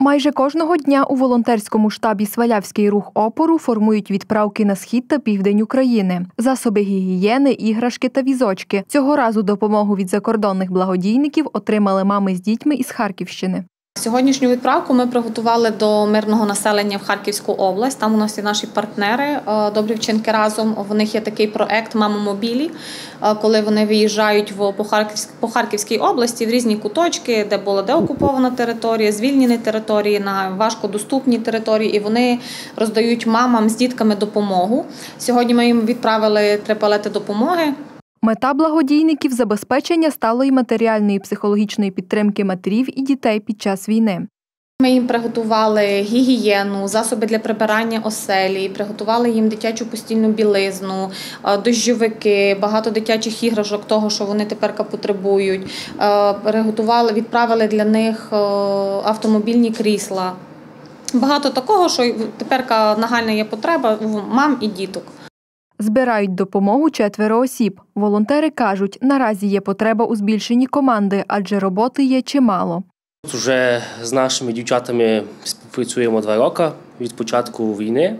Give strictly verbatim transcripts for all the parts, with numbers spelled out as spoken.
Майже кожного дня у волонтерському штабі «Свалявський рух опору» формують відправки на схід та південь України. Засоби гігієни, іграшки та візочки. Цього разу допомогу від закордонних благодійників отримали мами з дітьми із Харківщини. Сьогоднішню відправку ми приготували до мирного населення в Харківську область. Там у нас є наші партнери «Добрі вчинки разом». У них є такий проект «Мамомобілі», коли вони виїжджають по Харківській області в різні куточки, де була деокупована територія, звільнені території, на важкодоступні території, і вони роздають мамам з дітками допомогу. Сьогодні ми їм відправили три палети допомоги. Мета благодійників – забезпечення сталої матеріальної і психологічної підтримки матерів і дітей під час війни. Ми їм приготували гігієну, засоби для прибирання оселі, приготували їм дитячу постільну білизну, дощовики, багато дитячих іграшок того, що вони тепер потребують. Приготували, відправили для них автомобільні крісла. Багато такого, що тепер нагальна є потреба у мам і діток. Збирають допомогу четверо осіб. Волонтери кажуть, наразі є потреба у збільшенні команди, адже роботи є чимало. Вже з нашими дівчатами співпрацюємо два роки від початку війни.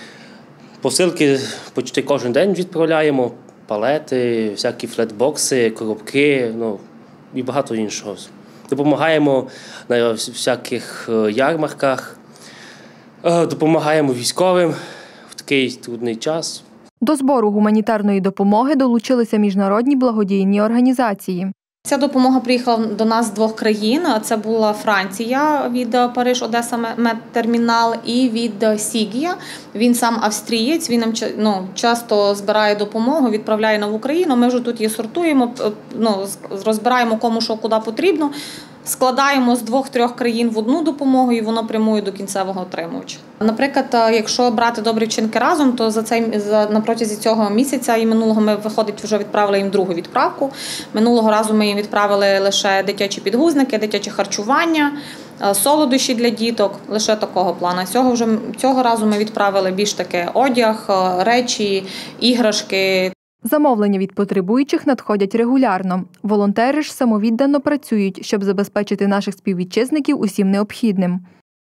Посилки почти кожен день відправляємо, палети, всякі флетбокси, коробки, ну, і багато іншого. Допомагаємо на всяких ярмарках, допомагаємо військовим в такий трудний час. До збору гуманітарної допомоги долучилися міжнародні благодійні організації. Ця допомога приїхала до нас з двох країн. Це була Франція від Париж-Одеса медтермінал і від Сігія. Він сам австрієць, він нам ну, часто збирає допомогу, відправляє в Україну. Ми вже тут її сортуємо, ну, розбираємо кому що куди потрібно. Складаємо з двох-трьох країн в одну допомогу і воно прямує до кінцевого отримувача. Наприклад, якщо брати «Добрі вчинки разом», то за цей, за, на протязі цього місяця і минулого ми, виходить, вже відправили їм другу відправку. Минулого разу ми їм відправили лише дитячі підгузники, дитяче харчування, солодощі для діток, лише такого плану. Цього, вже, цього разу ми відправили більш таке одяг, речі, іграшки. Замовлення від потребуючих надходять регулярно. Волонтери ж самовіддано працюють, щоб забезпечити наших співвітчизників усім необхідним.